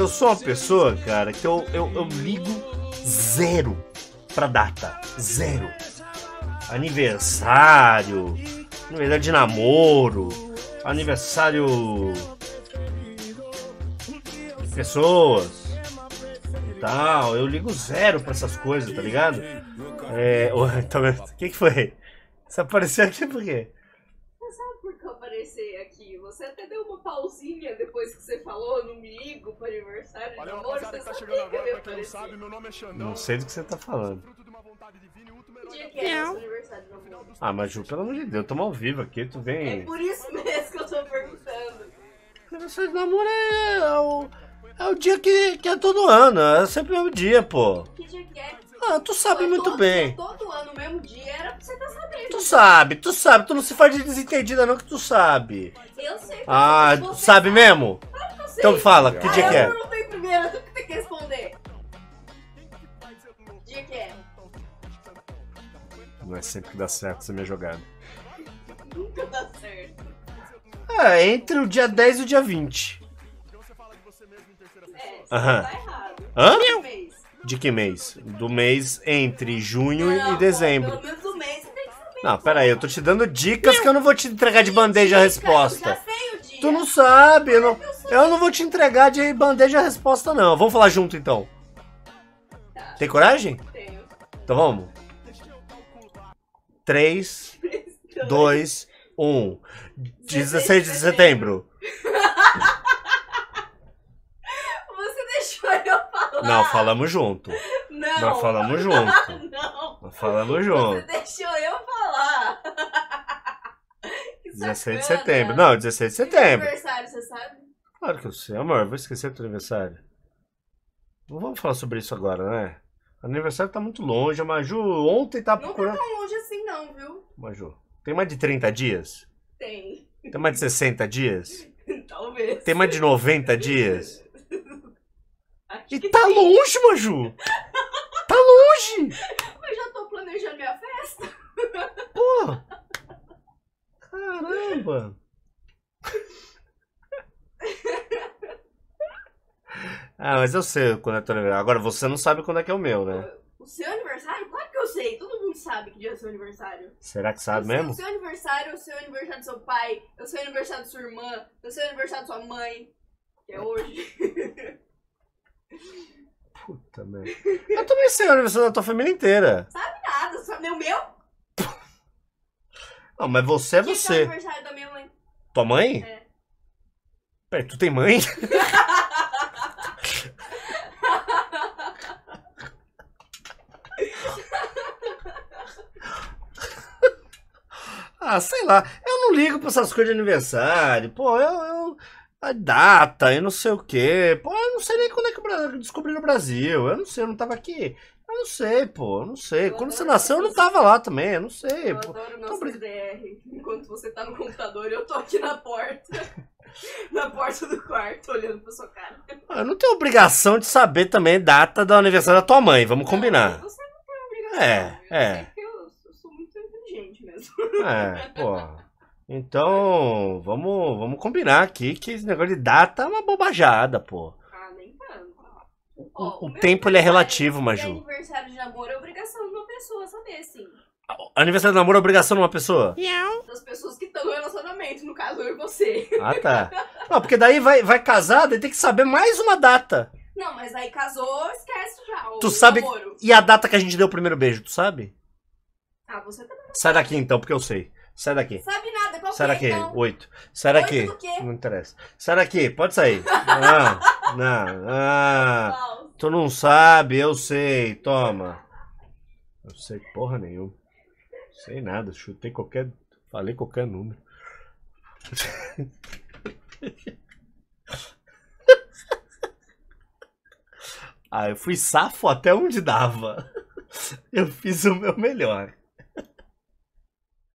eu sou uma pessoa, cara, que eu ligo zero pra data. Zero. Aniversário, aniversário de namoro, aniversário de pessoas e tal. Eu ligo zero pra essas coisas, tá ligado? O que foi? Você apareceu aqui por quê? Você sabe por que eu apareci aqui? Você até deu uma pausinha depois que você falou, não me ligo pro aniversário de namoro. Você tá chegando agora, pra quem não sabe, meu nome é Xandão. Não sei do que você tá falando. Que dia que é seu aniversário de namoro? Ah, mas Ju, pelo amor de Deus, tamo ao vivo aqui, tu vem... É por isso mesmo que eu tô perguntando. Aniversário de namoro é o dia que é todo ano, é sempre o mesmo dia, pô. Que dia que é? Ah, tu sabe muito bem. Todo ano, o mesmo dia, era pra você estar sabendo. Tu sabe, tu não se faz de desentendida não que tu sabe. Eu sei. Ah, você sabe mesmo? Claro que eu sei. Então fala, que dia que é? Eu não tenho primeiro, tu que tem que responder. Dia que é? Não é sempre que dá certo essa minha jogada. Nunca dá certo. É, entre o dia 10 e o dia 20. Você Aham. tá errado. Hã? Que mês? De que mês? Do mês entre junho Não, e dezembro. Pelo menos o mês você tem que saber. Não, pera aí, eu tô te dando dicas que eu não vou te entregar de bandeja a Eu resposta. já sei o dia. Tu não sabe, eu não vou te entregar de bandeja a resposta não. Vamos falar junto então. Tá. Tem coragem? Tenho. Então vamos. 3, 2, 1. 16 de setembro. Você deixou eu falar. Não, falamos junto. Não. Nós falamos junto. Não. Nós falamos Você junto. deixou eu falar. Que 16 de sacana. setembro. Não, 16 de Seu setembro. aniversário, você sabe? Claro que eu sei, amor. Vou esquecer teu aniversário. Não vamos falar sobre isso agora, né? O aniversário tá muito longe. A Maju ontem tá Não tá procurando. tão longe assim não, viu? Maju, tem mais de 30 dias? Tem. Tem mais de 60 dias? Talvez. Tem mais de 90 dias? Acho E que tá sim. longe, Maju! Tá longe! Eu já tô planejando minha festa. Pô! Caramba! Ah, mas eu sei quando é teu aniversário. Agora você não sabe quando é que é o meu, né? O seu aniversário? Claro que eu sei. Todo mundo sabe que dia é o seu aniversário. Será que sabe mesmo? O seu aniversário é o seu aniversário do seu pai, é o seu aniversário da sua irmã, é o seu aniversário da sua mãe, que é hoje. Puta merda. Eu também sei o aniversário da tua família inteira. Sabe nada, sabe o meu? Não, mas você é Que é o você. aniversário da minha mãe. Tua mãe? É. Peraí, tu tem mãe? Ah, sei lá. Eu não ligo pra essas coisas de aniversário. Pô, a data, eu não sei o quê. Pô, eu não sei nem quando é que eu descobri no Brasil. Eu não sei, eu não tava aqui. Eu não sei, pô, eu não sei. Quando você nasceu, eu não tava lá também, eu não sei. Eu Pô. adoro nossos DR. Enquanto você tá no computador, eu tô aqui na porta. Na porta do quarto, olhando pra sua cara. Eu não tenho obrigação de saber também a data do aniversário da tua mãe, vamos combinar. Não, você não tem obrigação. É. Eu sei que eu sou muito inteligente mesmo. É, pô. Então, vamos combinar aqui que esse negócio de data é uma bobajada, pô. Ah, nem tanto. O tempo ele é relativo, Maju. Aniversário de namoro é obrigação de uma pessoa saber, sim. Aniversário de namoro é obrigação de uma pessoa? Das pessoas que estão no relacionamento, no caso eu e você. Ah, tá. Não, porque daí vai casar, daí tem que saber mais uma data. Não, mas aí casou, esquece já. Tu sabe. Namoro. E a data que a gente deu o primeiro beijo, tu sabe? Ah, você também não Sai daqui então, porque eu sei. Sai daqui. sabe nada. Qual Sai que é, daqui, então? 8. Sai daqui. 8 do quê? Não interessa. Sai daqui, pode sair. Não. Qual? Tu não sabe, eu sei. Toma. Eu sei porra nenhuma. Sei nada, chutei qualquer. Falei qualquer número. Ah, eu fui safo até onde dava. Eu fiz o meu melhor.